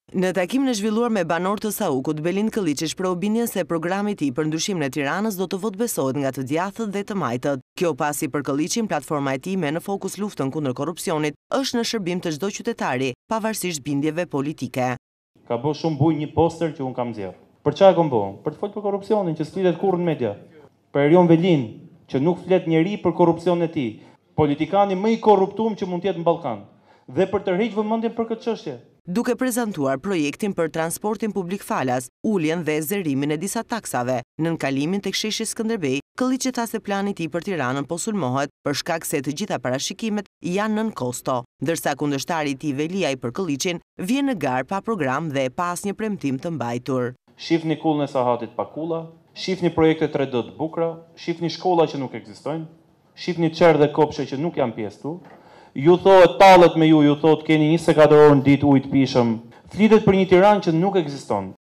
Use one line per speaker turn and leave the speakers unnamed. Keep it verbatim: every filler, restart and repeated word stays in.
Në takimin e zhvilluar me banorët të Saukut, Belind Këlliçi shpreu bindjen se programi i tij për ndryshimin e Tiranës do të votë-besohet nga të djathtë dhe të majtët. Kjo pasi për Këlliçin platforma e tij me në fokus luftën kundër korrupsionit është në shërbim të çdo qytetari, pavarësisht bindjeve politike.
Ka bë shumë buj një poster që un kam nxjerr. Për çfarë kam bë? Për të folur për korrupsionin që s'flitet kurrë në media. Për Erion Velin, që nuk flet njeri për korrupsionin e tij. Politikani më i korruptuar që mund të jetë në Ballkan. Dhe për të rriq vëmendjen për këtë çështje.
Duke prezantuar projektin për transportin publik falas, uljen dhe zërimin e disa taksave, në nënkalimin tek sheshi Skënderbej, Këlliçi tha se plani i tij për Tiranën po sulmohet për shkak se të gjitha parashikimet janë nën kosto, ndërsa kundërshtari i tij Veliaj për Këlliçin vjen në garë pa program dhe pa asnjë premtim të mbajtur.
Shifni kullën e Sahatit pa kulla, shifni projekte tre D të bukura, shifni shkolla që nuk ekzistojnë, shifni çerë dhe kopshe që nuk janë pjesë tu. Ju thohet tallet me ju, ju thotë keni njëzet e katër orë në ditë ujë të pishëm. Flitet për një Tiranë që nuk ekziston.